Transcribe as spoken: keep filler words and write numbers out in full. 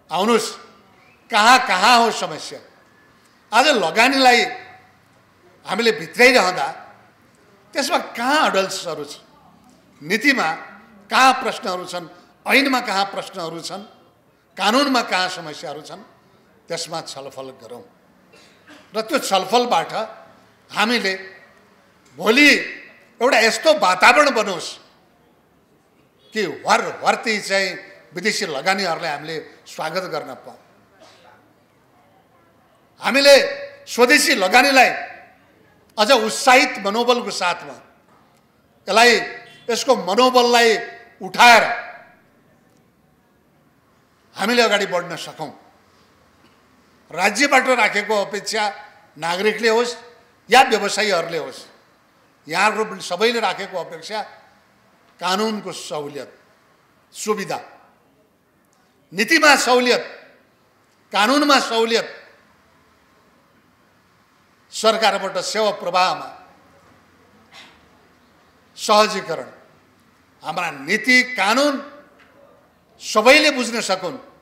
आउनुस् कहाँ कहाँ हो समस्या। आज लगानीलाई हामीले भित्राइरहँदा त्यसमा कहाँ अडल्ट्सहरू छ, नीतिमा कहाँ प्रश्नहरू छन्, ऐनमा कहाँ प्रश्नहरू छन्, कानुनमा कहाँ समस्याहरू छन्, त्यसमा छलफल गरौँ र त्यो छलफलबाट हामीले भोलि एउटा यस्तो वातावरण बनोस् कि हर हर्ती चाहिँ विदेशी लगानीहरूलाई हामीले स्वागत गर्न पाऊँ। हामीले स्वदेशी लगानीलाई अझ उत्साहित मनोबलको साथमा यसलाई यसको मनोबललाई उठाएर हामीले अगाडि बढ्न सकौँ। राज्यबाट राखेको अपेक्षा नागरिकले होस् या व्यवसायीहरूले होस्, यहाँहरू सबैले राखेको अपेक्षा कानुनको सहुलियत, सुविधा, नीतिमा सहुलियत, कानुनमा सहुलियत, सरकारबाट सेवा प्रवाहमा सहजीकरण, हाम्रा नीति कानुन सबैले बुझ्न सकुन्,